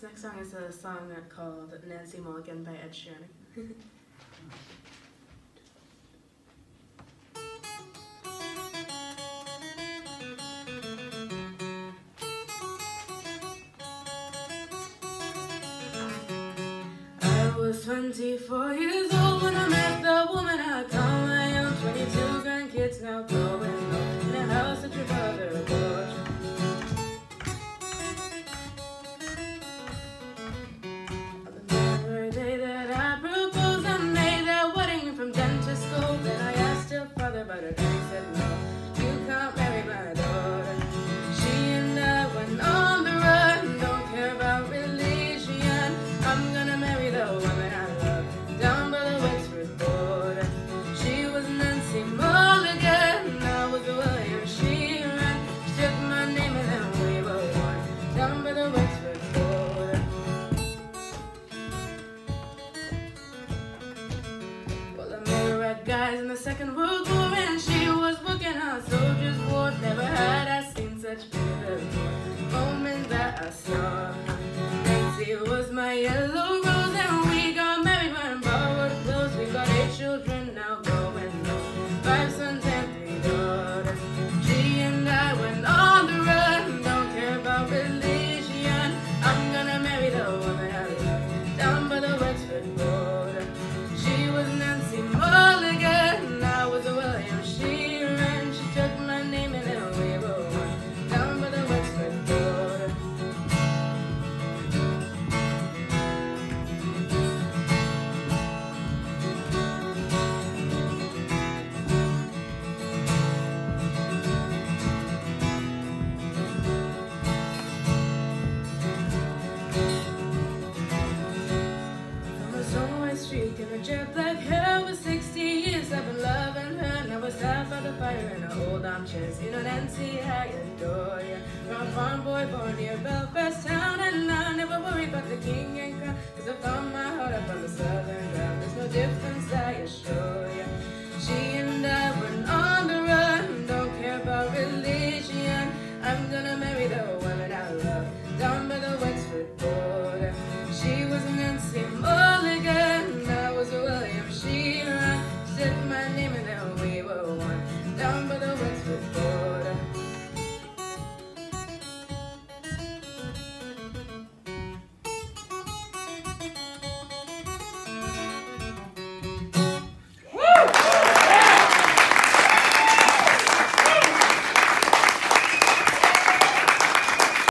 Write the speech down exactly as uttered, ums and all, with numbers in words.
next song is a song called Nancy Mulligan by Ed Sheeran. I was twenty-four years old when I met the woman I call my own. twenty-two grandkids now growing up in a house that your father bought. But her daddy said no, you can't marry my daughter. She and I went on the run, don't care about religion. I'm gonna marry the woman I love, down by the Wexford border. She was Nancy Mulligan, I was William Sheeran. She took my name and then we were one, down by the Wexford border. Well, I met red guys in the Second World War. She was working on soldiers' ward. Never had I seen such beauty before. Moment that I saw her, Nancy was my yellow rose, and we got married wearing borrowed clothes. We got eight children now growing old, five sons and three daughters. She and I went on the run, don't care about religion. I'm gonna marry the woman I love, down by the Wexford border. She was Nancy Mulligan, I was a William Sheeran. She took my name and then we were one, down by the Wexford border. From a Stoneway streak and her jet black hair was sixty years. I've been loving her. Now we're sat by the fire in our old armchairs. You know, Nancy, I adore ya. From a farm boy born near Belfast town, and I never worry about the king and crown, cause I found my heart up on the southern ground. There's no difference, I assure ya. She and I